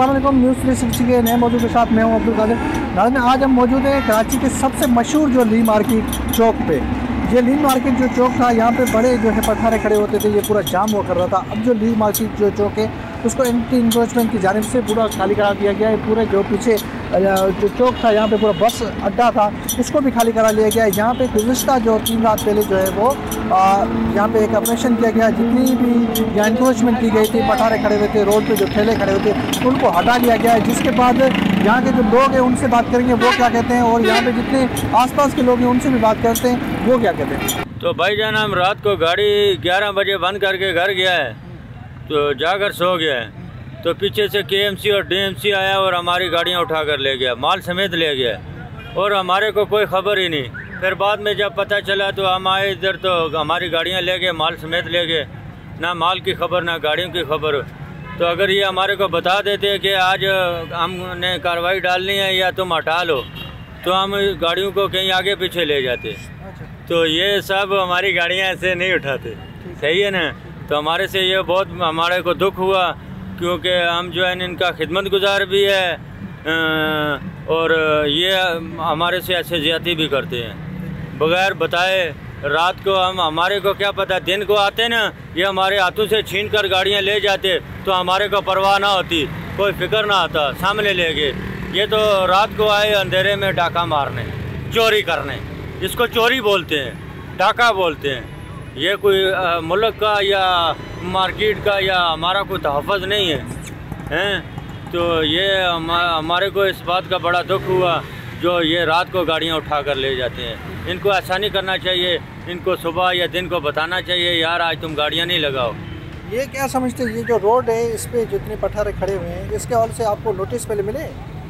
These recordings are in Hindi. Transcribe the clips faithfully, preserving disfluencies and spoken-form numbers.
अस्सलाम वालेकुम। न्यूज़ थ्री सिक्सटी के नए मौजूद के साथ मैं हूं अब्दुल कादिर। नाज़रीन, आज हम मौजूद हैं कराची के सबसे मशहूर जो ली मार्केट चौक पे। ये ली मार्केट जो चौक था, यहाँ पे बड़े जो है पठारे खड़े होते थे, ये पूरा जाम हुआ कर रहा था। अब जो ली मार्केट जो चौक है उसको एंटी इंक्रोचमेंट की जानिब से पूरा खाली करा दिया गया है। पूरे जो पीछे जो चौक था, यहाँ पे पूरा बस अड्डा था, उसको भी खाली करा लिया गया है। यहाँ पे गुज़िश्ता जो तीन रात पहले जो है वो यहाँ पे एक ऑपरेशन किया गया। जितनी भी यहाँ इंक्रोचमेंट की गई थी, पठारे खड़े हुए थे, रोड पे जो ठेले खड़े हुए थे, उनको हटा लिया गया है। जिसके बाद यहाँ के जो लोग हैं उनसे बात करेंगे वो क्या कहते हैं, और यहाँ पे जितने आसपास के लोग हैं उनसे भी बात करते हैं वो क्या कहते हैं। तो भाईजान, हम रात को गाड़ी ग्यारह बजे बंद करके घर गया है, तो जाकर सो गया है। तो पीछे से केएमसी और डीएमसी आया और हमारी गाड़ियाँ उठा कर ले गया, माल समेत ले गया, और हमारे को कोई ख़बर ही नहीं। फिर बाद में जब पता चला तो हम आए इधर, तो हमारी गाड़ियाँ ले गए, माल समेत ले गए, ना माल की खबर ना गाड़ियों की खबर। तो अगर ये हमारे को बता देते कि आज हमने कार्रवाई डालनी है या तुम हटा लो, तो हम गाड़ियों को कहीं आगे पीछे ले जाते। तो ये सब हमारी गाड़ियाँ ऐसे नहीं उठाते, सही है ना। तो हमारे से ये बहुत हमारे को दुख हुआ, क्योंकि हम जो है इनका खिदमत गुजार भी है, और ये हमारे से ऐसे ज़्यादती भी करते हैं बगैर बताए। रात को हम हमारे को क्या पता, दिन को आते ना, ये हमारे हाथों से छीन कर गाड़ियाँ ले जाते, तो हमारे को परवाह ना होती, कोई फिक्र ना आता, सामने ले गए। ये तो रात को आए अंधेरे में डाका मारने, चोरी करने, इसको चोरी बोलते हैं, डाका बोलते हैं। ये कोई आ, मुल्क का या मार्केट का या हमारा कोई तहफ़्फ़ुज़ नहीं है, हैं। तो ये हम, हमारे को इस बात का बड़ा दुख हुआ जो ये रात को गाड़ियाँ उठा कर ले जाते हैं। इनको ऐसा नहीं करना चाहिए, इनको सुबह या दिन को बताना चाहिए, यार आज तुम गाड़ियाँ नहीं लगाओ। ये क्या समझते हैं, ये जो रोड है इस पर जितने पठारे खड़े हुए हैं, इसके हवाले से आपको नोटिस पहले मिले?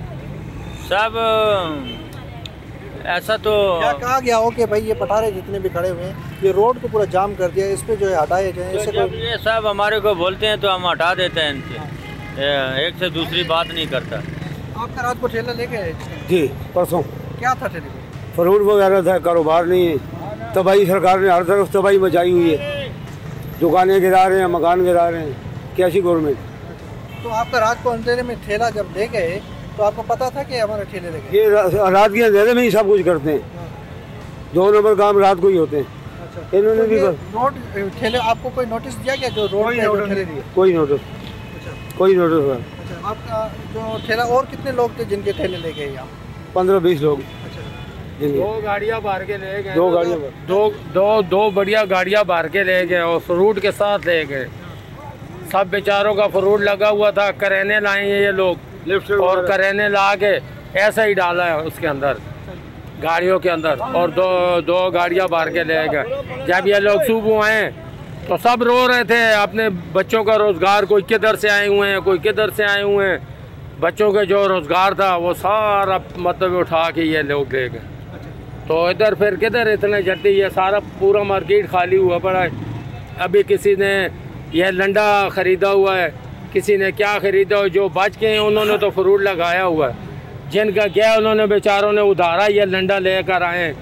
सब ऐसा तो क्या कहा गया हो कि भाई ये पठारे जितने भी खड़े हुए हैं, ये रोड को पूरा जाम कर दिया, इस पे जो है हटाए जाए? तो जब ये सब हमारे को बोलते हैं तो हम हटा देते हैं इनसे, एक से दूसरी बात नहीं करता। आपका रात को ठेला लेके आए? जी, परसों। क्या था ठेले में? फ्रूट वगैरह था, कारोबार नहीं है। तबाही सरकार ने हर तरफ तबाही मचाई हुई है, दुकानें गिरा रहे हैं, मकान गिरा रहे हैं, कैसी गवर्नमेंट। तो आपका रात को अंधेरे में ठेला जब ले गए तो आपको पता था कि हमारे ठेले लेके? ये रा, रात के अंधेरे में ही सब कुछ करते हैं, दो नंबर काम रात को ही होते हैं। अच्छा, इन्होंने तो भी नोट ठेले आपको कोई नोटिस दिया गया जो रोड पे जो ठेले दिए? कोई नोटिस, कोई नोटिस हुआ। अच्छा, आपका जो ठेला, और कितने लोग थे जिनके ठेले ले गए यहाँ? पंद्रह बीस लोग। दो गाड़ियाँ बाहर के ले गए, दो गाड़ियाँ दो दो दो बढ़िया गाड़ियाँ बाहर के ले गए और फ्रूट के साथ ले गए। सब बेचारों का फ्रूट लगा हुआ था, करेने लाए हैं ये लोग, और करेने ला के ऐसा ही डाला है उसके अंदर, गाड़ियों के अंदर, और दो दो गाड़ियाँ बाहर के ले गए। जब ये लोग सुबह आए तो सब रो रहे थे अपने बच्चों का रोज़गार, कोई किधर से आए हुए हैं, कोई किधर से आए हुए हैं, बच्चों के जो रोज़गार था वो सारा मतलब उठा के ये लोग ले गए। तो इधर फिर किधर इतने जल्दी, ये सारा पूरा मार्केट खाली हुआ पड़ा है। अभी किसी ने यह लंडा ख़रीदा हुआ है, किसी ने क्या ख़रीदा हो, जो बच के हैं उन्होंने तो फ्रूट लगाया हुआ है, जिनका क्या उन्होंने बेचारों ने उधारा ये लंडा लेकर आए,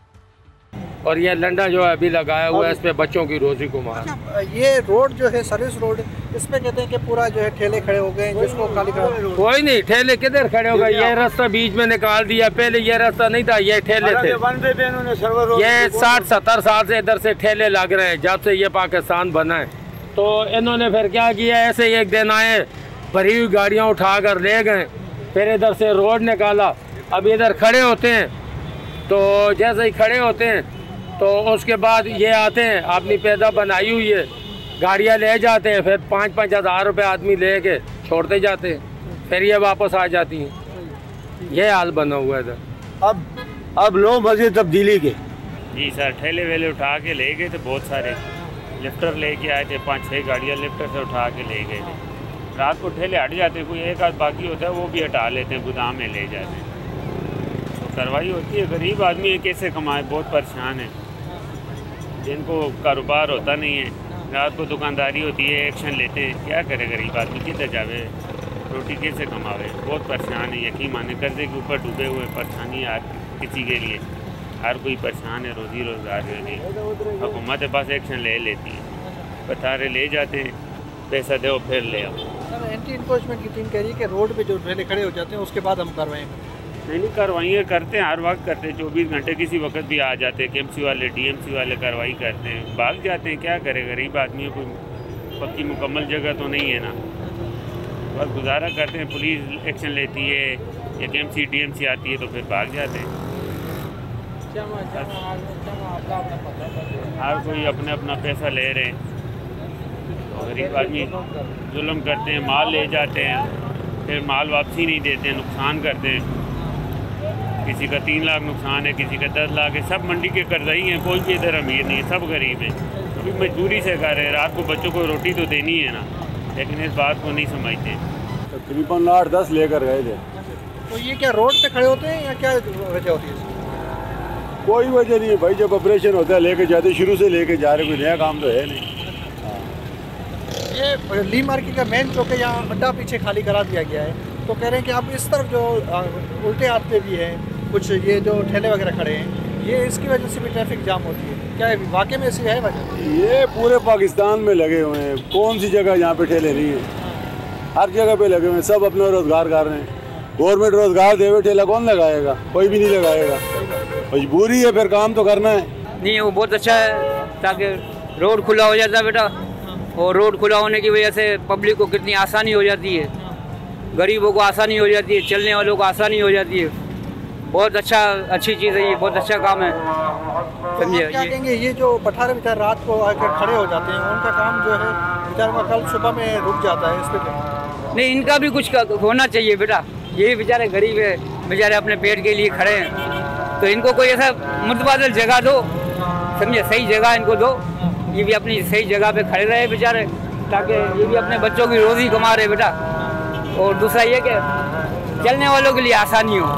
और ये लंडा जो है अभी लगाया हुआ है, इस पे बच्चों की रोज़ी को मार। अच्छा, ये रोड जो है सर्विस रोड, इस पे कहते हैं कि पूरा जो है ठेले खड़े हो गए, जिसको खाली करा। कोई नहीं, ठेले किधर खड़े हो गए, ये रास्ता बीच में निकाल दिया, पहले ये रास्ता नहीं था, ये ठेले थे। ये साठ सत्तर साल से इधर से ठेले लग रहे हैं, जब से ये पाकिस्तान बना है। तो इन्होंने फिर क्या किया, ऐसे ही एक दिन आए, भरी हुई गाड़ियाँ उठा कर ले गए, फिर इधर से रोड निकाला। अब इधर खड़े होते हैं, तो जैसे ही खड़े होते हैं तो उसके बाद ये आते हैं, अपनी पैदा बनाई हुई है, गाड़ियाँ ले जाते हैं, फिर पाँच पाँच हज़ार रुपये आदमी ले के छोड़ते जाते हैं, फिर ये वापस आ जाती हैं। ये हाल बना हुआ है इधर। अब अब लोग मजे तब्दीली के। जी सर, ठेले वेले उठा के ले गए थे, बहुत सारे लिफ्टर लेके आए थे, पाँच छः गाड़ियाँ लिफ्टर से उठा के ले गए थे। रात को ठेले हट जाते, कोई एक आध बाकी होता है वो भी हटा लेते हैं, गोदाम में ले जाते हैं। तो कार्रवाई होती है। गरीब आदमी कैसे कमाए, बहुत परेशान है, जिनको कारोबार होता नहीं है, रात को दुकानदारी होती है, एक्शन लेते हैं। क्या करे गरीब आदमी, किधर जावे, रोटी कैसे कमावे, बहुत परेशान है। यकीन माने कर्जे के ऊपर डूबे हुए, परेशानी हर किसी के लिए, हर कोई परेशान है रोज़ी रोज़गार के लिए। हुकूमत के पास एक्शन ले लेती है, पथारे ले जाते हैं, पैसा दो फिर ले आओ। एंटी इंक्रोचमेंट की टीम कह रही है कि रोड पे जो ठेले खड़े हो जाते हैं उसके बाद हम कार्रवाई करें। नहीं नहीं कार्रवाई करते हैं, हर वक्त करते हैं, चौबीस घंटे किसी वक्त भी आ जाते हैं। केएमसी वाले डीएमसी वाले कार्रवाई करते हैं, भाग जाते हैं, क्या करे, गरीब आदमी कोई पक्की मुकम्मल जगह तो नहीं है ना, बस गुजारा करते हैं। पुलिस एक्शन लेती है या केएमसी डीएमसी आती है तो फिर भाग जाते हैं। हर कोई अपने अपना पैसा ले रहे हैं, गरीब आदमी जुल्म करते हैं, माल ले जाते हैं, फिर माल वापसी नहीं देते हैं, नुकसान करते हैं। किसी का तीन लाख नुकसान है, किसी का दस लाख है, सब मंडी के कर्जई हैं, कोई भी इधर अमीर नहीं है, सब गरीब हैं। अभी मजदूरी से कर रहे हैं, रात को बच्चों को रोटी तो देनी है ना, लेकिन इस बात को नहीं समझते। तकरीबन आठ दस लेकर गए थे। तो ये क्या रोड पे खड़े होते हैं या क्या वजह होती है? कोई वजह नहीं है भाई, जब ऑपरेशन होता है लेके जाते, शुरू से लेके जा रहे, कोई नया काम तो है नहीं। ये ली मार्केट का मेन चौक है, यहाँ अड्डा पीछे खाली करा दिया गया है, तो कह रहे हैं कि अब इस तरफ जो उल्टे हाथ पे भी है कुछ ये जो ठेले वगैरह खड़े हैं, ये इसकी वजह से भी ट्रैफिक जाम होती है। क्या है वाकई में ऐसी है वजह? ये पूरे पाकिस्तान में लगे हुए हैं, कौन सी जगह यहाँ पे ठेले नहीं है, हर जगह पे लगे हुए हैं, सब अपना रोजगार कर रहे हैं। गवर्नमेंट रोजगार देवे, ठेला कौन लगाएगा, कोई भी नहीं लगाएगा, मजबूरी है, फिर काम तो करना है। नहीं वो बहुत अच्छा है, ताकि रोड खुला हो जाता है बेटा, और रोड खुला होने की वजह से पब्लिक को कितनी आसानी हो जाती है, गरीबों को आसानी हो जाती है, चलने वालों को आसानी हो जाती है। बहुत अच्छा अच्छी चीज़ है ये, बहुत अच्छा काम है, समझे। क्या कहेंगे ये जो पठारे बेचारे रात को आकर खड़े हो जाते हैं, उनका काम जो है बेचारे का कल सुबह में रुक जाता है, इस पर नहीं इनका भी कुछ होना चाहिए बेटा, ये बेचारे गरीब है, बेचारे अपने पेट के लिए खड़े हैं, तो इनको कोई ऐसा मुतबादल जगह दो, समझे, सही जगह इनको दो, ये भी अपनी सही जगह पे खड़े रहे बेचारे, ताकि ये भी अपने बच्चों की रोज़ी कमा रहे बेटा। और दूसरा ये कि चलने वालों के लिए आसानी हो,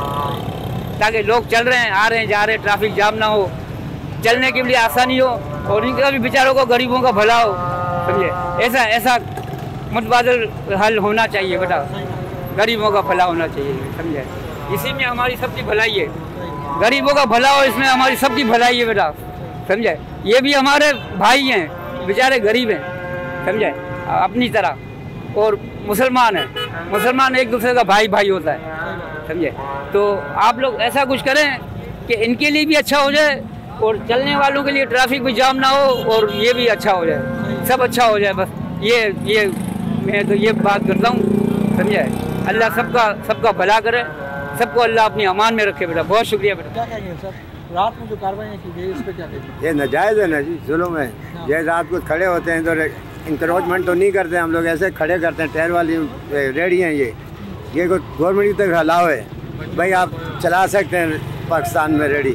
ताकि लोग चल रहे हैं, आ रहे हैं, जा रहे हैं, ट्रैफिक जाम ना हो, चलने के लिए आसानी हो, और इनका भी बेचारों को गरीबों का भला हो, समझे। ऐसा ऐसा मुतबादल हल होना चाहिए बेटा, गरीबों का भला होना चाहिए, समझे। इसी में हमारी सबकी भलाई है, गरीबों का भला हो, इसमें हमारी सबकी भलाई है बेटा, समझे। ये भी हमारे भाई हैं, बेचारे गरीब हैं, समझे, अपनी तरह, और मुसलमान है, मुसलमान एक दूसरे का भाई भाई होता है, समझे। तो आप लोग ऐसा कुछ करें कि इनके लिए भी अच्छा हो जाए, और चलने वालों के लिए ट्रैफिक भी जाम ना हो, और ये भी अच्छा हो जाए, सब अच्छा हो जाए, बस ये ये मैं तो ये बात करता हूँ, समझे। अल्लाह सबका सबका भला करे, सबको अल्लाह अपनी अमान में रखे बेटा। बहुत शुक्रिया बेटा। क्या कहेंगे सर, रात में जो कार्रवाई की गई इस पर क्या कहेंगे? ये नाजायज़ है ना जी, जुल्म है। ये रात को खड़े होते हैं तो इंक्रोचमेंट तो नहीं करते, हम लोग ऐसे खड़े करते हैं, टहर वाली रेडी हैं ये ये कोई गवर्नमेंट तक अलाव है भाई, आप चला सकते हैं पाकिस्तान में रेडी,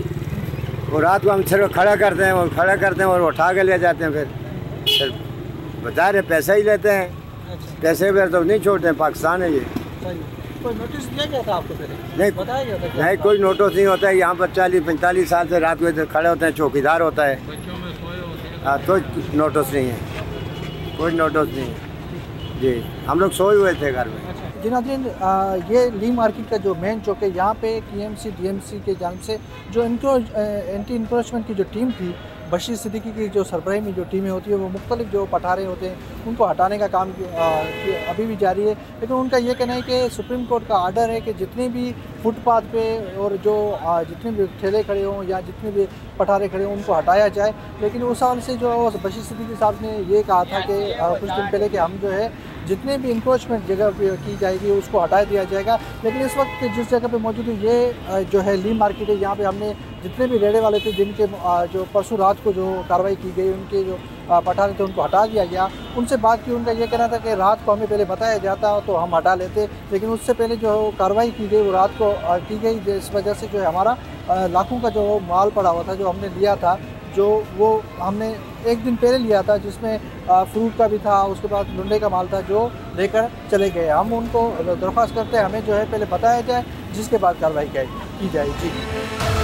और रात को हम सिर्फ खड़ा करते हैं और खड़ा करते हैं और उठा के ले जाते हैं, फिर फिर बता रहे पैसा ही लेते हैं, पैसे पर तो नहीं छोड़ते हैं, पाकिस्तान है ये। कोई नोटिस दिया गया था आपको पहले? नहीं बताया गया था? नहीं, कोई नोटिस नहीं होता है यहाँ पर। चालीस पैंतालीस साल से रात को इधर खड़े होते हैं, चौकीदार होता है, हाँ, कोई नोटिस नहीं है, कोई नोटिस नहीं है जी, हम लोग सोए हुए थे घर में। जी नाज़रीन, ये ली मार्केट का जो मेन चौक है, यहाँ पे केएमसी डीएमसी के जानिब से जो इनको एंटी इंक्रोचमेंट की जो टीम थी, बशीर सिद्दीकी की जो सरबराही में जो टीमें होती है, वो मुख्तलिफ जो पठारे होते हैं उनको हटाने का काम आ, अभी भी जारी है। लेकिन उनका ये कहना है कि सुप्रीम कोर्ट का आर्डर है कि जितने भी फुटपाथ पे और जो आ, जितने भी ठेले खड़े हों या जितने भी पठारे खड़े हों उनको हटाया जाए। लेकिन उस हाल से जो बशीर सिद्दीकी साहब ने ये कहा था कि आ, कुछ दिन पहले कि हम जो है जितने भी इंक्रोचमेंट जगह पे की जाएगी उसको हटा दिया जाएगा। लेकिन इस वक्त जिस जगह पे मौजूद है ये जो है ली मार्केट है, यहाँ पे हमने जितने भी रेड़े वाले थे जिनके जो परसों रात को जो कार्रवाई की गई, उनके जो पठारे थे उनको हटा दिया गया। उनसे बात की, उनका ये कहना था कि रात को हमें पहले बताया जाता तो हम हटा लेते, लेकिन उससे पहले जो कार्रवाई की गई वो रात को की गई, जिस वजह से जो है हमारा लाखों का जो माल पड़ा हुआ था जो हमने लिया था, जो वो हमने एक दिन पहले लिया था, जिसमें फ्रूट का भी था, उसके बाद लुंडे का माल था, जो लेकर चले गए। हम उनको दरख्वास्त करते हैं हमें जो है पहले बताया जाए, जिसके बाद कार्रवाई की जाए। जी।